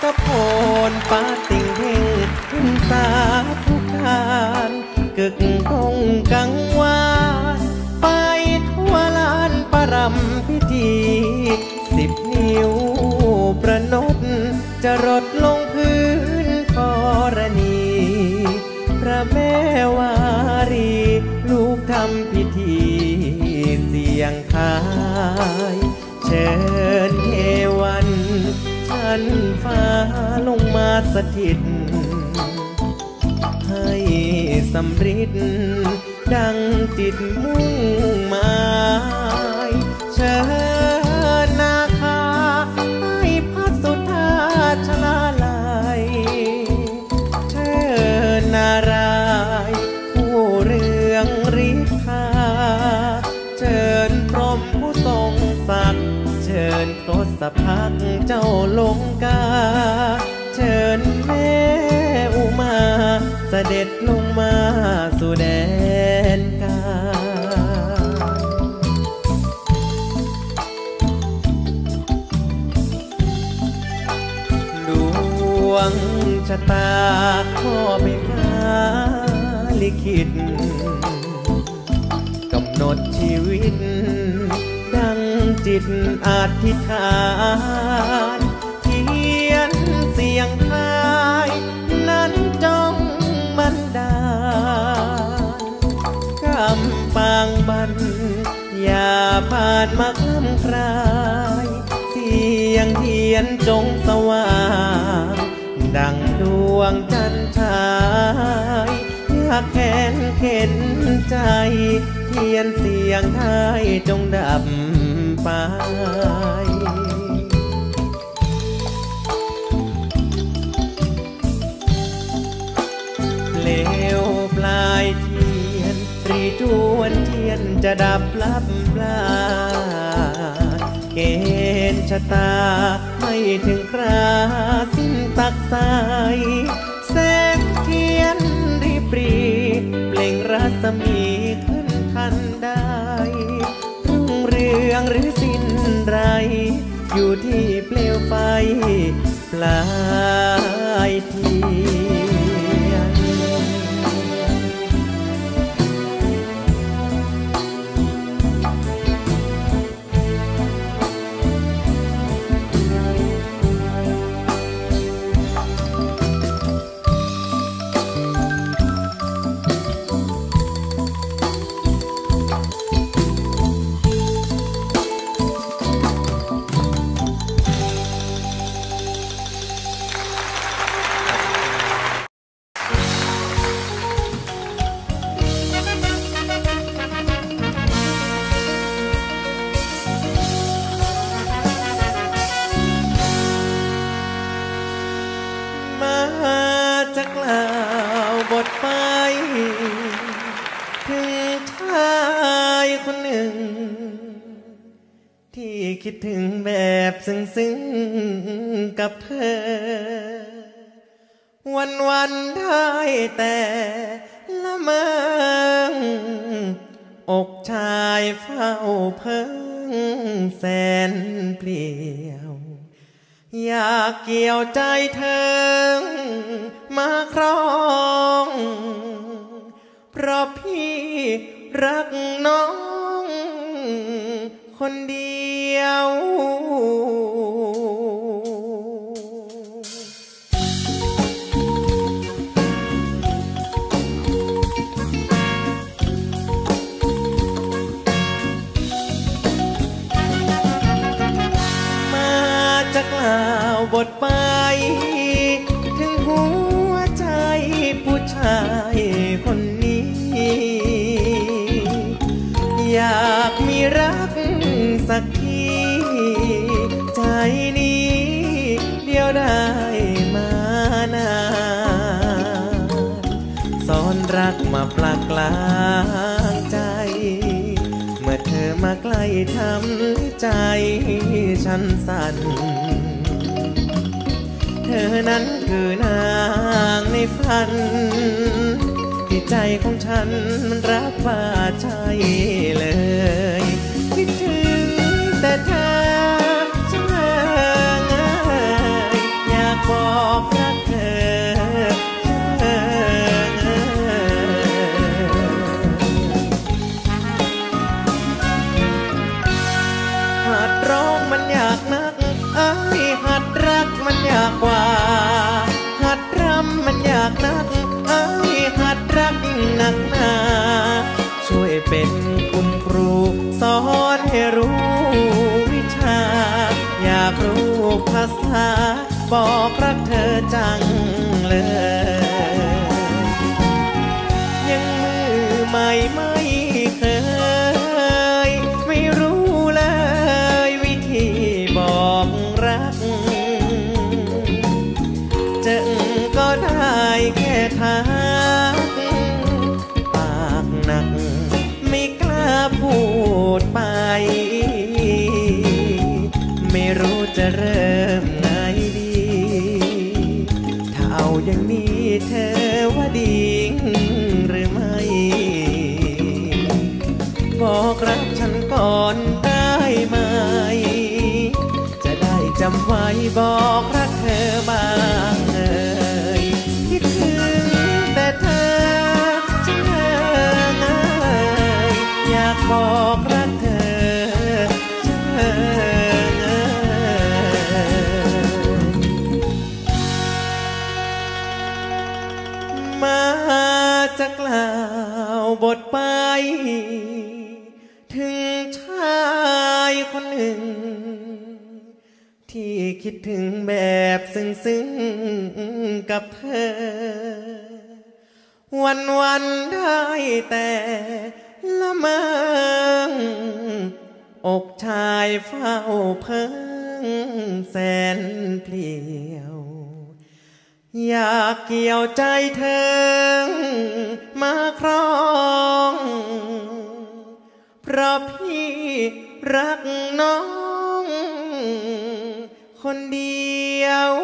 กระโพนปาติ่งเพ่งขึ้นสาธุการกึกกงกังวานไปทั่วลานประรำพิธี10 นิ้วประนดจะรดลงพื้นธรณีพระแม่วารีลูกทำพิธีเสียงทายเชิญเทวันชั้นฟ้าลงมาสถิตให้สำริดดังจิตมุ่งหมายเชิญนาคาให้พัสสุธาชลาลัยเชิญนารายผู้เรืองฤทธาเชิญพรหมผู้ทรงศักดิ์เชิญทศพักเจ้าลงกาเชิญแม่อุมาเสด็จลงมาสู่แดนกาดวงชะตาพ่อไม่ฟ้าลิขิตกำหนดชีวิตดังจิตอธิษฐานเขียนเสียงทายนั้นจ้องบันดาลกำปางบันอย่าผ่านมาคล้ำคลายเสียงเทียนจงสว่างดังดวงจันทร์ฉายอยากแค้นเข็นใจเทียนเสียงไทยจงดับไปเลวปลายเทียนตรีจวนเทียนจะดับลับปลาเกณฑ์ชะตาไม่ถึงคราสิ้นตักสายแสงเทียนรีบรีเปล่งรัศมีขึ้นทันได้รุ่งเรืองหรือสิ้นไรอยู่ที่เปลวไฟปลายเทียนจะกล่าวบทไปถึงชายคนหนึ่งที่คิดถึงแบบซึ้งๆกับเธอวันได้แต่ละเมองอกชายเฝ้าเพิ่งแสนเปลี่ยวอยากเกี่ยวใจเธอมาครองเพราะพี่รักน้องคนเดียวจะกล่าวบทไปถึงหัวใจผู้ชายคนนี้อยากมีรักสักทีใจนี้เดียวได้มานานซ่อนรักมาปลากลางใจเมื่อเธอมาใกล้ทำใจฉันสั่นเธอนั้นคือนางในฝันที่ใจของฉันมันรับว่าใช่เลยคิดถึงแต่เธออยากบอรู้วิชาอยากรู้ภาษาบอกรักเธอจังเลยยังมือใหม่ไม่เคยไม่รู้เลยวิธีบอกรักเจอก็ได้แค่ทักปากหนักไม่กล้าพูดไปไม่รู้จะเริ่มไงดีถ้าเอาอย่างนี้เธอว่าดีหรือไม่บอกรักฉันก่อนได้ไหมจะได้จำไว้บอกรักเธอบ้างคิดถึงแต่เธอจะเอ่ยอยากบอกรักเธอจะมาจะกล่าวบทไปถึงชายคนหนึ่งที่คิดถึงแบบซึ้งๆกับเธอวันได้แต่ละเมออกชายเฝ้าเพิ่งแสนเพลียวอยากเกี่ยวใจเธอมาครองเพราะพี่รักน้องคนเดียว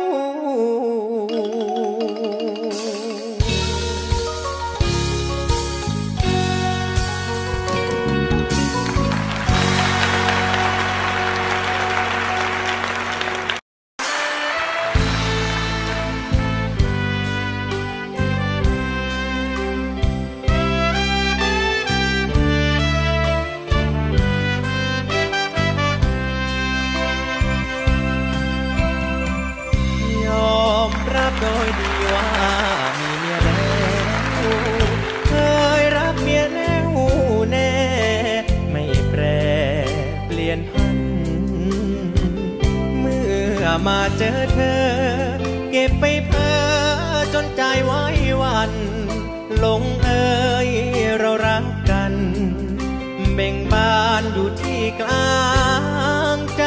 โดยดีว่ามีเมียแล้วเคยรักเมียแน่วแน่ไม่แปรเปลี่ยนพันเมื่อมาเจอเธอเก็บไปเพ้อจนใจไว้วันหลงเอ่ยเรารักกันเบ่งบานอยู่ที่กลางใจ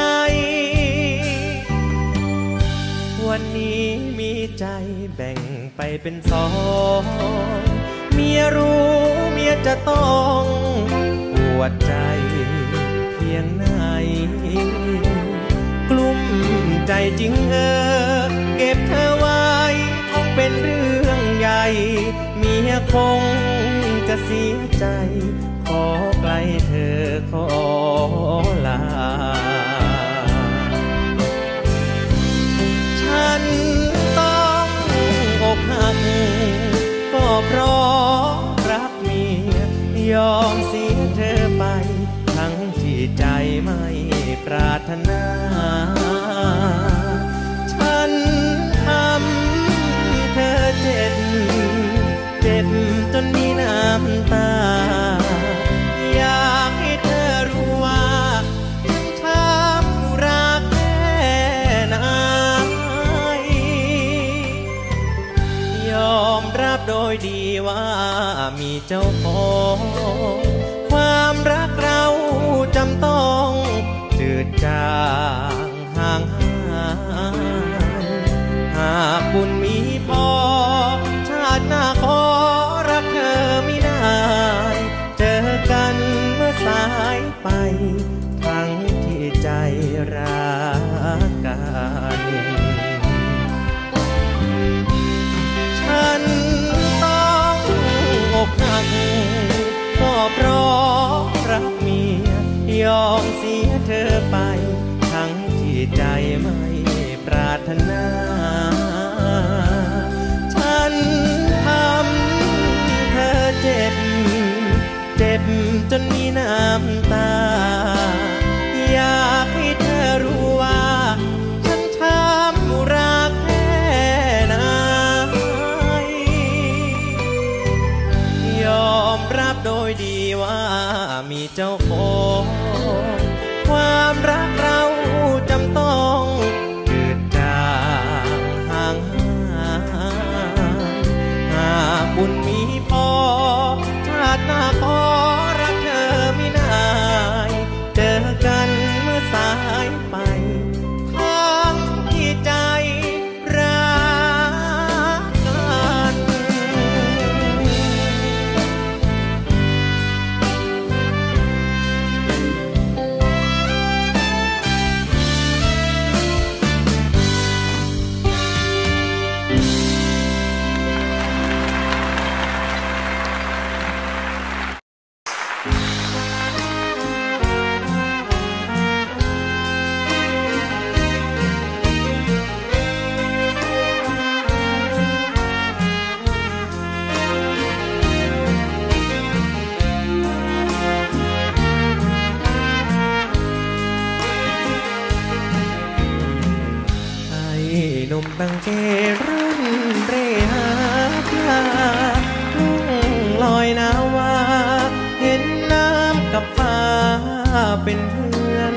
วันนี้มีใจแบ่งไปเป็นสองเมียรู้เมียจะต้องปวดใจเพียงไหนกลุ้มใจจริงเก็บเธอไว้คงเป็นเรื่องใหญ่เมียคงจะเสียใจขอไกลเธอขอลาฉันต้องอกหักก็เพราะรักเมียยอมเสียเธอไปทั้งที่ใจไม่ปรารถนาฉันทำเธอเจ็บจนมีน้ำตาอยากให้เธอรู้ว่าฉันช้ำรักแค่ไหนยอมรับโดยดีว่ามีเจ้าของความรักเราจำต้องจืดจางห่างหายหากบุญมีพอชาติหน้าขอรักเธอไม่ได้เจอกันเมื่อสายไปทั้งที่ใจรักกันฉันต้องอกหักก็เพราะรักเมียยอมเสียเธอไปทั้งที่ใจไม่ปรารถนาฉันทำเธอเจ็บจนมีน้ำตาอยากให้เธอรู้ว่าฉันช้ำรักแค่ไหนยอมรับโดยดีว่ามีเจ้าของตั้งเกรื่นเรหาปลาลุ่งลอยนาวาเห็นน้ำกับฟ้าเป็นเพื่อน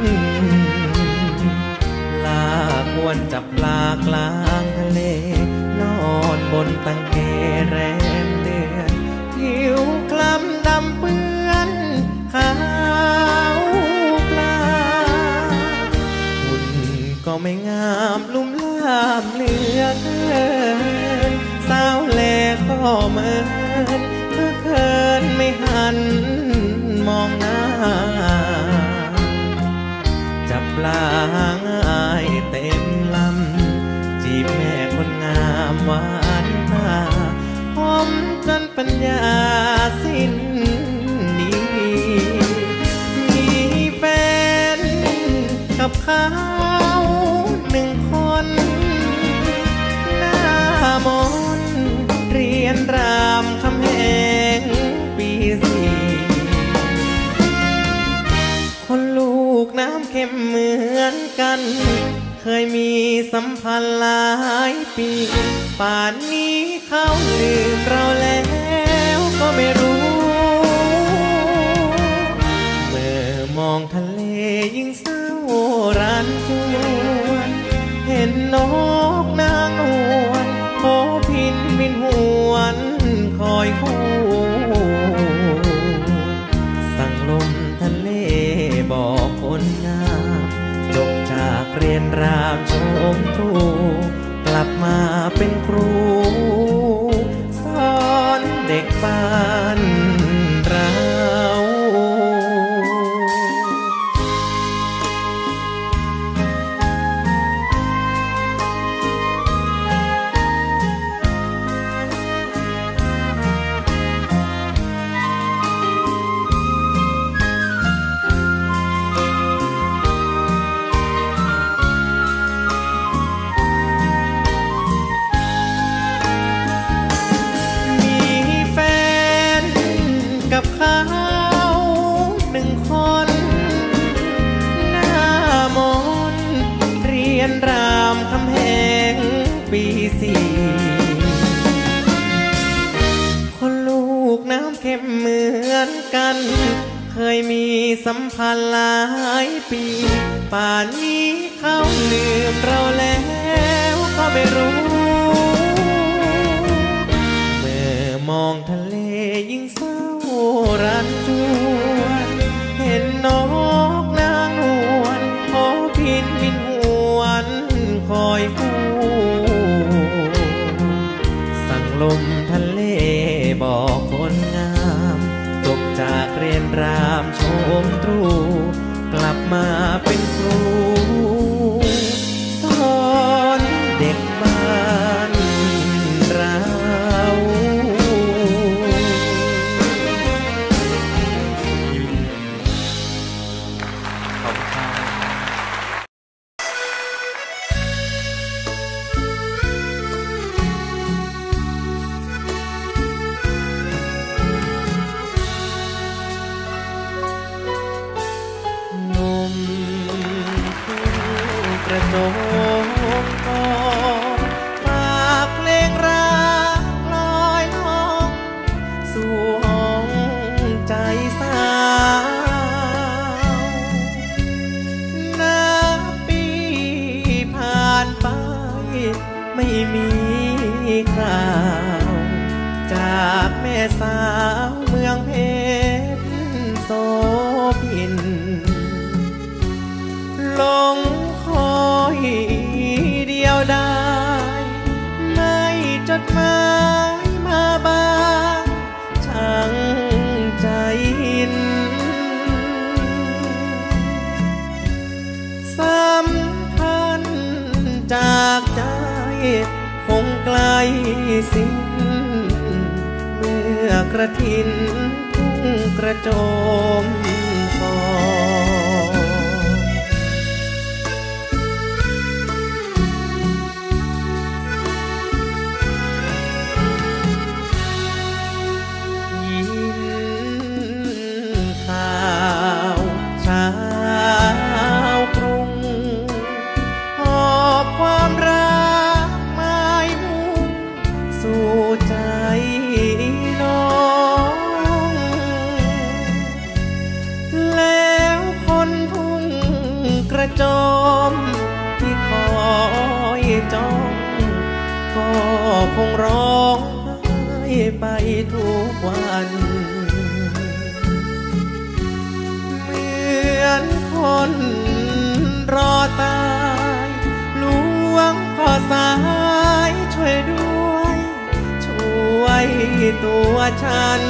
ลากวนจับปลากลางทะเลนอนบนตั้งเกแรมเดือนผิวคล้ำดำเปื้อนขาวปลาหุ่นก็ไม่งามลุ่มล่ามเหลือเกินสาวแลก็เหมือนเธอเคินไม่หันมองหน้าจับปลาง่ายเต็มลำจีบแม่คนงามหวานตาหอมจนปัญญาสิ้นดีมีแฟนกับเขาหนึ่งคนหน้ามนเรียนรามคำแหงปีสี่คนลูกน้ำเค็มเหมือนกันเคยมีสัมพันธ์หลายปีป่านนี้เขาลืมเราแล้วก็ไม่รู้เมื่อมองทะเลยิ่งเศร้ารันจวนเห็นนกนางนวลโผพินบินหวนคอยคู่สั่งลมทะเลบอกคนงามจบจากเรียนรามชมทรูกลับมาเป็นครูสอนเด็กบ้านเรากับเขาหนึ่งคนหน้ามนเรียนรามคำแหงปีสี่คนลูกน้ำเค็มเหมือนกันเคยมีสัมพันธ์หลายปีป่านนี้เขาลืมเราแล้วก็ไม่รู้เมื่อมองทะเลยิ่งเศร้ารันจวนเห็นนกนางนวลโผพินบินหวนคอยคู่สั่งลมทะเลบอกคนงามจบจากเรียนรามชมตรูกลับมาเป็นครูสอนเด็กบ้านเรากระโจมกองฝากเพลงรักลอยล่องสู่ห้องใจสาวนับปีผ่านไปไม่มีข่าวจากแม่สาวเมืองเพชรโสพินลงคอยเดียวได้ไม่จดหมายมาบ้างช่างใจหินสัมพันธ์จากใจคงไกลสิ้นเมื่อกระถินทุ่งกระโจมทองชาวกรุงหอบความรัจมที่คอยจ้องก็คงร้องไห้ไปทุกวันเหมือนคนรอตายหลวงพ่อสายช่วยด้วยช่วยตัวฉัน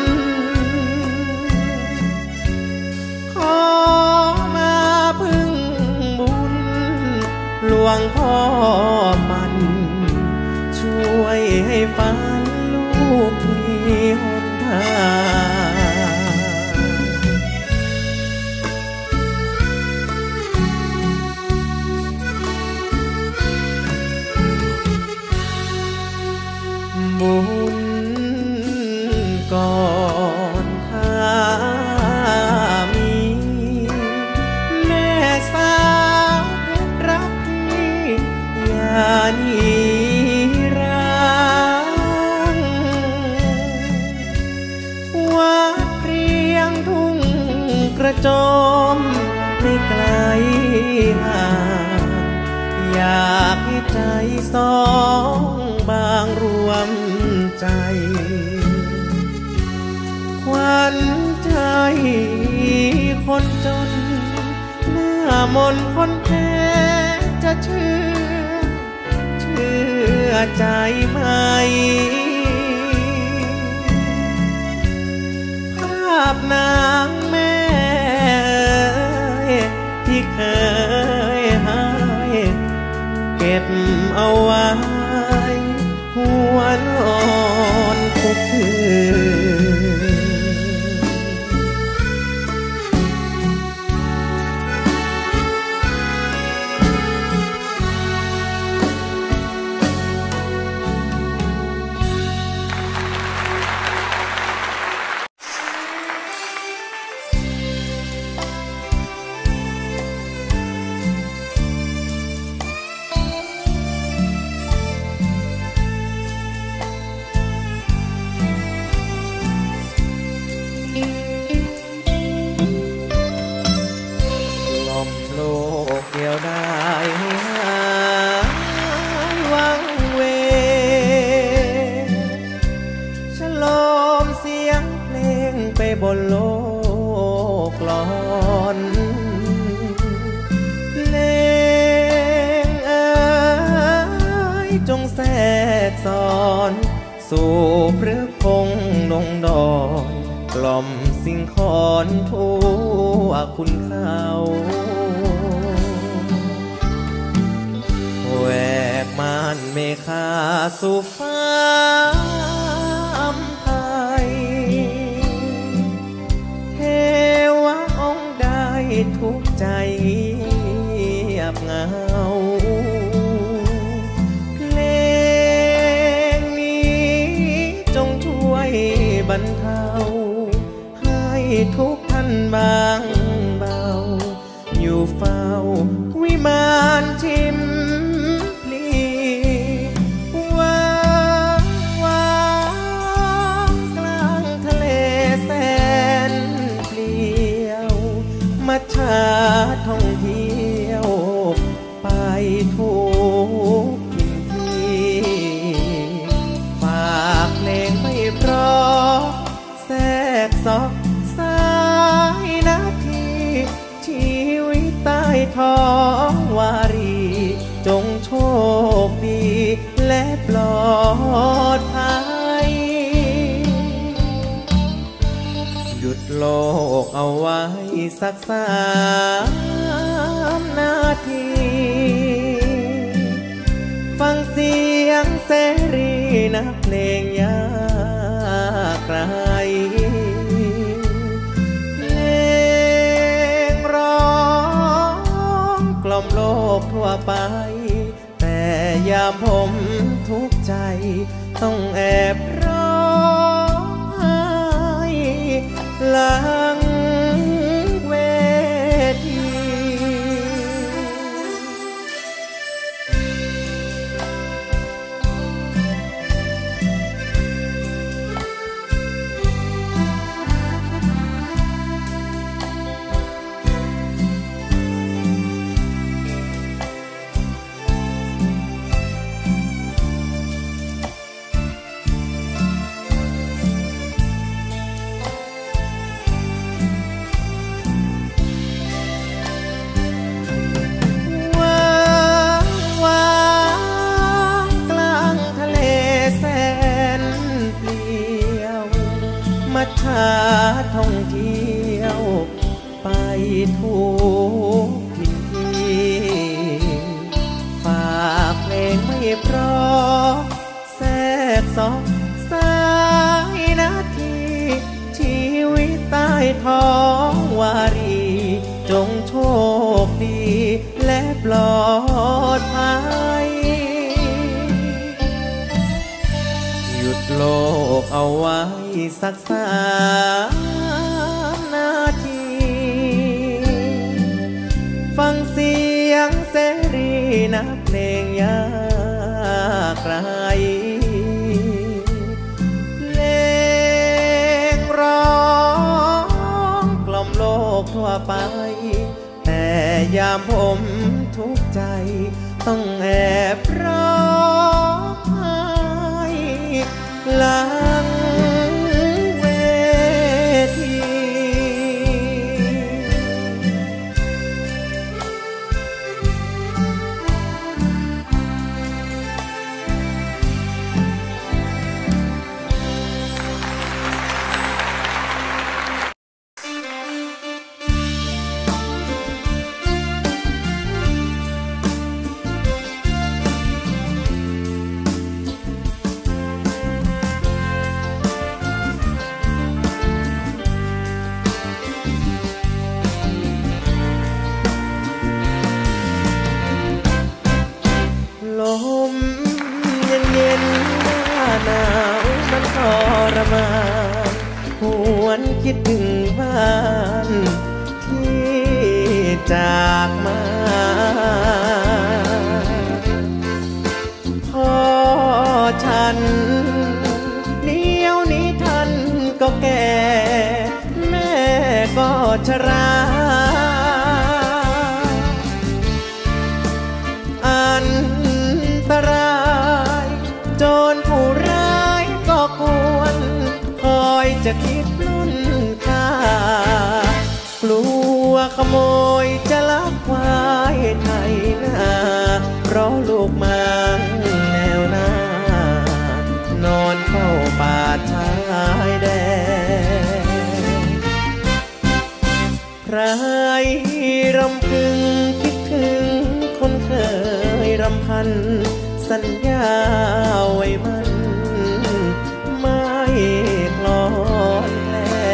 ขอมาพึ่งบุญหลวงพ่อมันช่วยให้ฝันลูกมีหนทางบุญก่อนถ้ามีแม่สาวเพชรรักพี่อย่าหนีรังวัดเพียงทุ่งกระโจมไม่ไกลห่างอยากให้ใจสองบางรวมใจขวัญใจคนจนหน้ามนคนแพ้จะเชื่อใจไหมภาพนางแม่ที่เคยให้เก็บเอาไว้หัวนอนทุกคืนบนโลกหลอนเพลงเอ๋ยจงแทรกสอนสู่พฤกษ์พงดงดอนกล่อมสิ่งขอนทั่วคุณเขาแหวกม่านเมฆาสู่ฟ้าทุกใจเงียบเหงาเพลงนี้จงช่วยบรรเทาให้ทุกท่านบางเบาอยู่เฝ้าวิมานทิมพลีว่างกลางทะเลแสนเปลี่ยวมัจฉาท่องเที่ยวไปทุกถิ่นที่ฝากเพลงไม่เพราะแทรกซอกสายนาทีชีวิตใต้ท้องวารีจงโชคดีและปลอดภัยหยุดโลกเอาไว้สัก3 นาทีฟังเสียงเสรีนักเพลงยากไกลเพลงร้องกล่อมโลกทั่วไปแต่ยามผมทุกข์ใจต้องแอบร้องไห้หลังเวทีท่องเที่ยวไปทุกถิ่นที่ฝากเพลงไม่เพราะแทรกซอกสายนาทีชีวิตใต้ท้องวารีจงโชคดีและปลอดภัยหยุดโลกเอาไว้สัก3 นาทีฟังเสียงเสรีนักเพลงยากไกลเพลงร้องกล่อมโลกทั่วไปแต่ยามผมทุกข์ใจต้องแอบร้องไห้หลังเวทีลมเย็นๆหน้าหนาวมันทรมานหวนคิดถึงบ้านที่จากมาพ่อฉันเดี๋ยวนี้ท่านก็แก่แม่ก็ชราอันตรายโจรผู้ร้ายก็กวนคอยจะคิดปล้นค่ากลัวขโมยจะลักควายไถนาเพราะลูกมังแนวหน้านอนเฝ้าป่าชายแดนใครรำพึงคิดถึงคนเคยรำพันสัญญาไว้มันไม่คลอนแล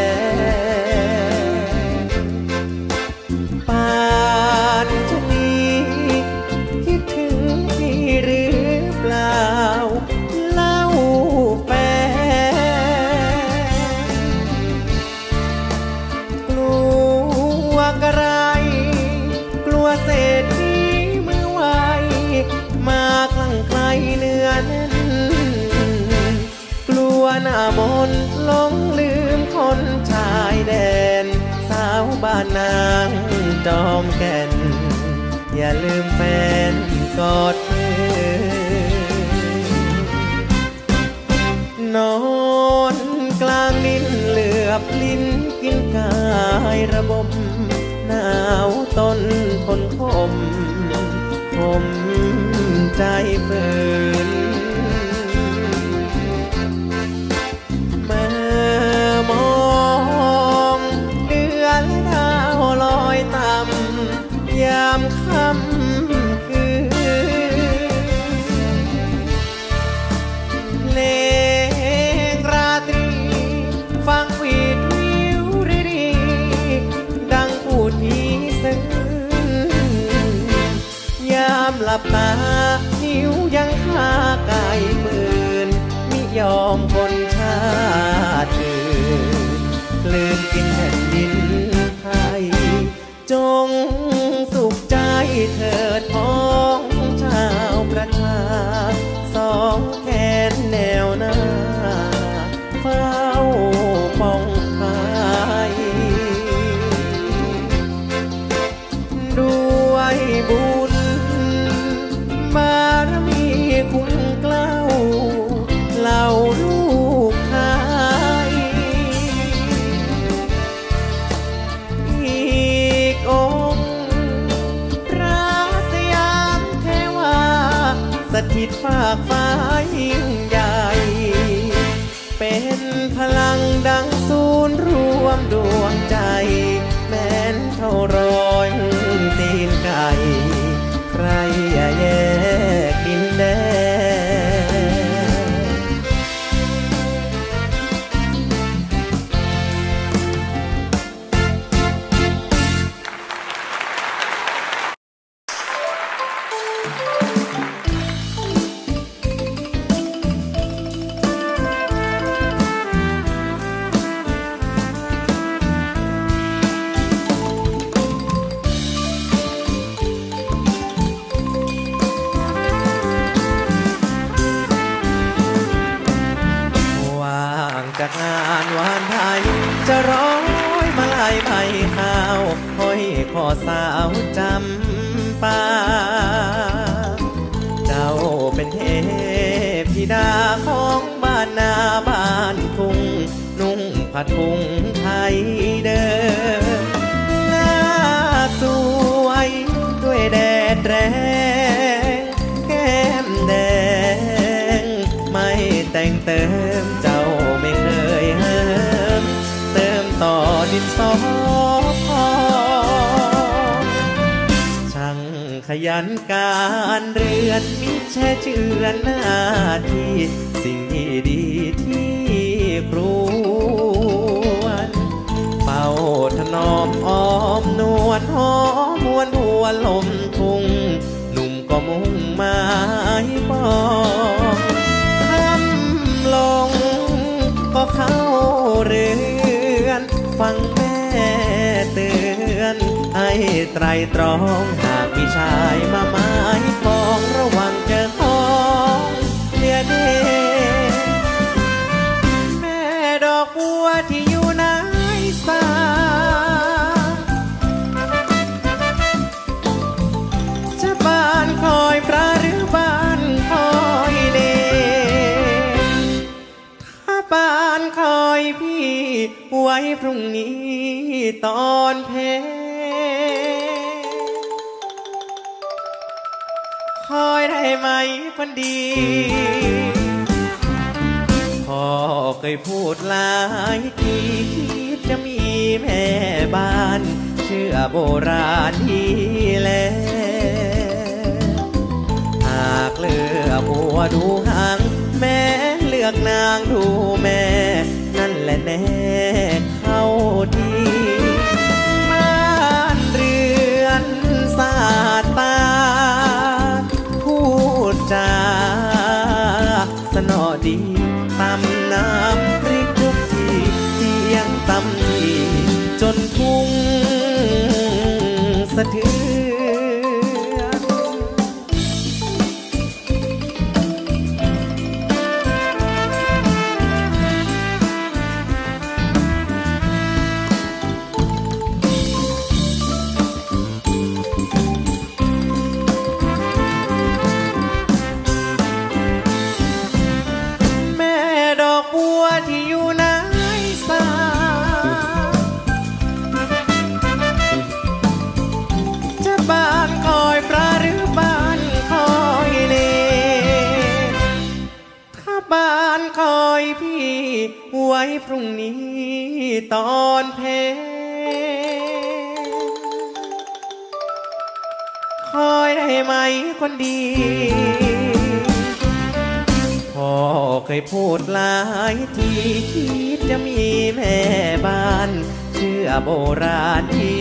ป่านจะมีคิดถึงพี่หรือเปล่าเล่าแฟนกลัวกระไรกลัวเศรษฐีมือไวมาคลั่งไคล้เนื้อแน่นกลัวหน้ามนต์หลงลืมคนชายแดนสาวบ้านนางจอมแก่นอย่าลืมแฟนกอดมือนอนกลางดินเหลือบลิ้นกินกายระบมหนาวต้นคนคมใจฝืนมามองเดือนดาวลอยต่ำยามค่ำคืนเพลงราตรีฟังวีดวิวรีดังพูดผีซึ้งยามหลับตาหิวยังหาไก่หมื่นมิยอมคนชาติอื่นกลืนกินแผ่นดินไทยจงสุขใจเถิดพ้องชาวประชาสองแขนแนวหน้าเฝ้าป้องภัยด้วยบุญบารมีคุณเกล้าเหล่าลูกชายอีกองค์พระสยามเทวาสถิตฝากฟ้ายิ่งใหญ่เป็นพลังดังศูนย์มดวงใจแม้นเท่าร้อยตีนไก่ใครอย่าแยกดินแดจากงานวานไทยจะร้อยมาลายใบข้าวห้อยคอสาวจำปาเจ้าเป็นเทพธิดาของบ้านนาบ้านทุ่งนุ่งผ้าถุงไทยเดิมหน้าสวยด้วยแดดแรงแก้มแดงไม่แต่งเติมเจ้าไม่เคยเหิมเติมต่อดินสอพอช่างขยันการเรือนมิแช่เจือนหน้าที่สิ่งที่ดีที่ครวนเฝ้าถนอมอ้อมนวลหอมมวนหัวลมทุ่งหนุ่มก็มุ่งหมายปองลงก็เข้าเรือนฟังแม่เตือนให้ไตรตรองหากมีชายมาหมายปองระวังเจอของเดียเดแม่ดอกบัวที่อยู่ในสาจะบ้านคอยพระหรือบ้านคอยเลบ้านคอยพี่ไว้พรุ่งนี้ตอนเพลคอยได้ไหมคนดีพ่อเคยพูดหลายทีคิดจะมีแม่บ้านเชื่อโบราณที่แล้วหากเลือกบัวดูหางแม่เลือกนางดูแม่นั่นแหละแน่เข้าดีบ้านเรือนสาตาพูดจาสนอดีตำน้ำพริกทุกทีเสียงตำทีจนทุ่งสะเทือนที่อยู่ในสาจะบ้านคอยพระหรือบ้านคอยเลถ้าบ้านคอยพี่ไว้พรุ่งนี้ตอนเพลคอยได้ไหมคนดีพ่อเคยพูดหลายทีคิดจะมีแม่บ้านเชื่อโบราณที่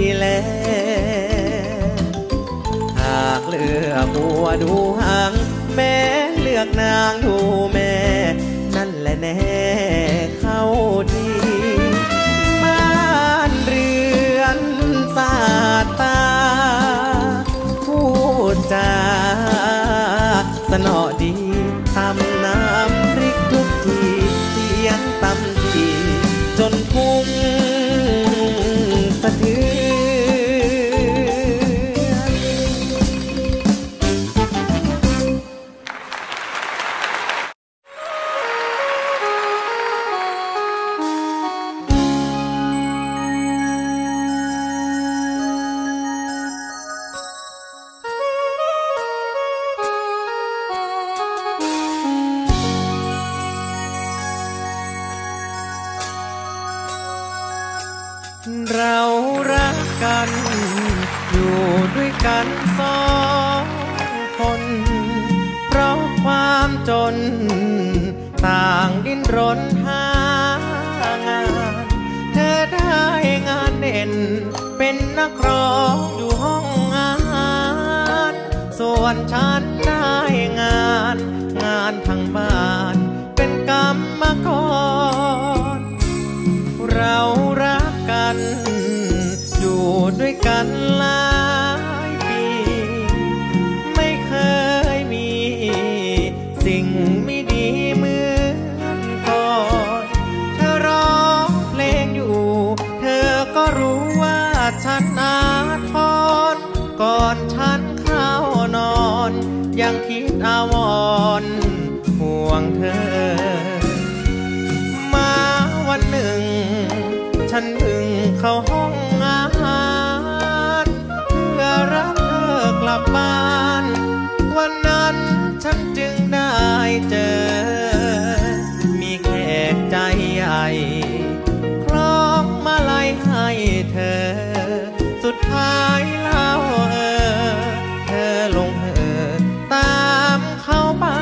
แล้วหากเลือกบัวดูหางแม่เลือกนางดูแม่นั่นแหละแน่เข้าดีบ้านเรือนสาตาพูดจาสนอดีตำน้ำพริกทุกทีเสียงตำทีจนทุ่งสะเทือนกันสองคนเพราะความจนต่างดิ้นรนหางานเธอได้งานเด่นเป็นนักร้องอยู่ห้องอาหารส่วนฉันได้งานทางบ้านเป็นกรรมกรเรารักกันอยู่ด้วยกันหลายปีไม่เคยมีสิ่งไม่ดีเหมือนก่อนเธอร้องเพลงอยู่เธอก็รู้ว่าฉันอาทรก่อนฉันเข้านอนยังคิดอาวรณ์ห่วงเธอมาวันหนึ่งฉันพึ่งเข้าห้องอาหารเพื่อรับเธอกลับบ้านวันนั้นฉันจึงได้เจอมีแขกใจใหญ่คล้องมาลัยให้เธอสุดท้ายเล่าเธอลงตามเข้าไป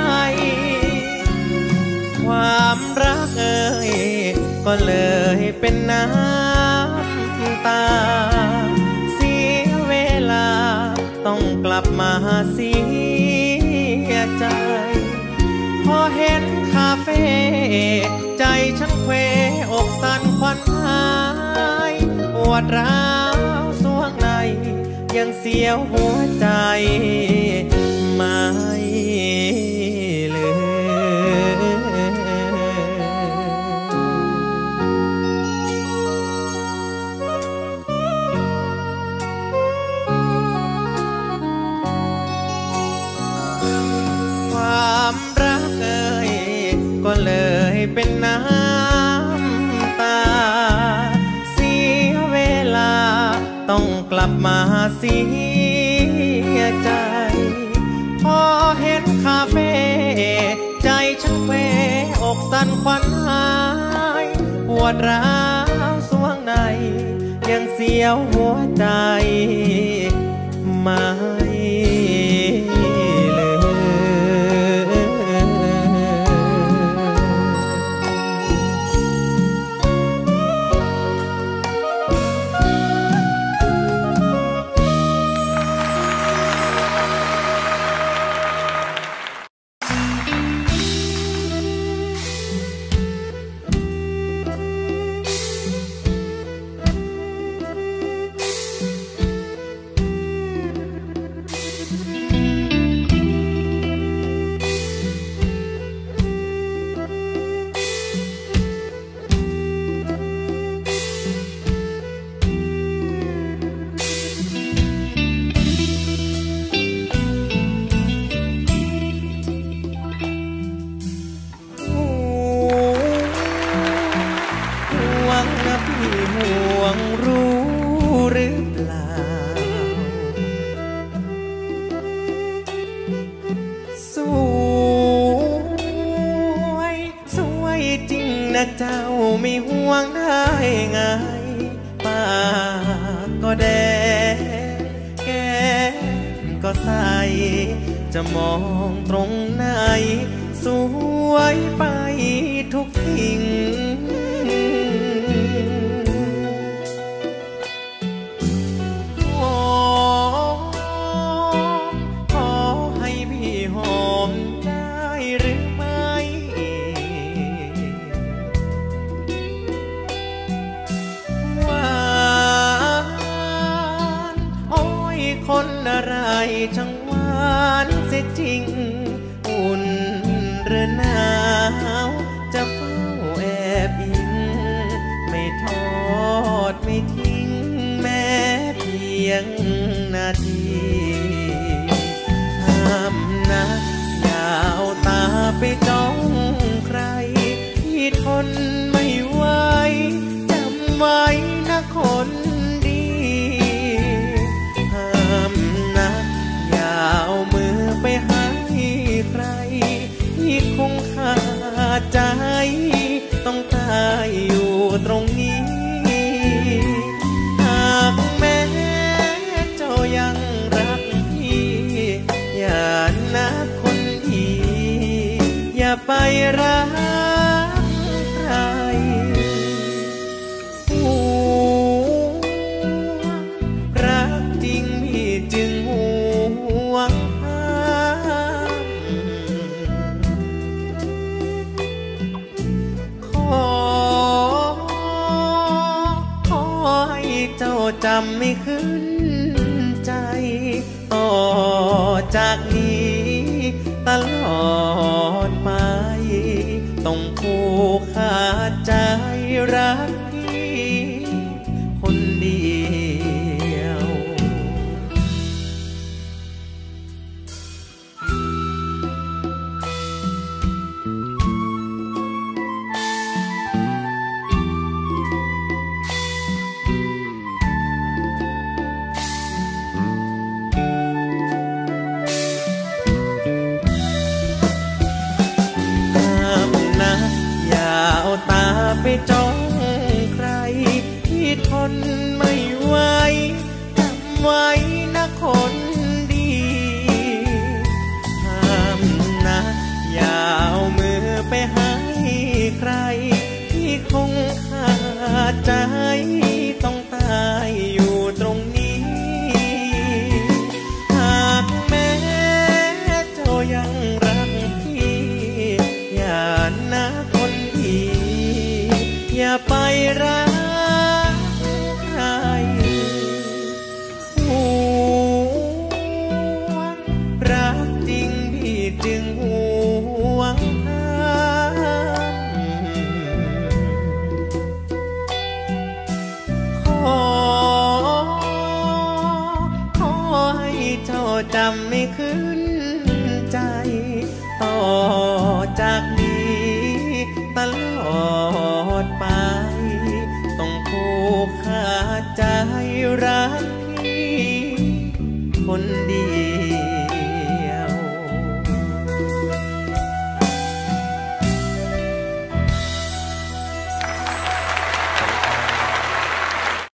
ความรักก็เลยเป็นน้ำตาเสียเวลาต้องกลับมาเสียใจพอเห็นคาเฟ่ใจฉันเควอกสั่นควันหายปวดร้าวสวงในยังเสียวหัวใจไม่เลยความรักก็เลยเป็นน้ำตาเสียเวลาต้องกลับมาเสียใจพอเห็นคาเฟ่ใจฉันเควอกสั่นควันหายปวดร้าวสวงในยังเสียวหัวใจไม่เจ้าไม่ห่วงได้ไงปากก็แดงแก้มก็ใสจะมองตรงไหนสวยไปทุกสิ่งขอให้พี่หอมได้หรือไม่คนอะไรช่างหวานเสียจริงอุ่นหรือหนาวจะเฝ้าแอบอิงไม่ทอดไม่ทิ้งแม้เพียงนาทีห้ามนะอย่าเอาตาไปจ้องใครที่ทนไม่ไหวจำไว้นะคนเอามือไปให้ใครที่คงขาดใจต้องตายอยู่ตรงนี้หากแม้เจ้ายังรัจากนี้ตลอดไปต้องผูกขาดใจรักพี่คนเดียว ไปจ้องใครที่ทนไม่ไหวจำไว้นะคนดีห้ามนะอย่าเอามือไปให้ใครที่คงขาดใจต้องตายอยู่ตรงนี้หากแม้เจ้ายังรักพี่อย่านะคนดีอย่าไปรักใครห่วงรักจริงพี่จึงห่วงขอให้เจ้าจำไม่ขึ้นใจต่อจากนี้ตลอดไปต้องผูกขาดใจรักพี่คนเดียว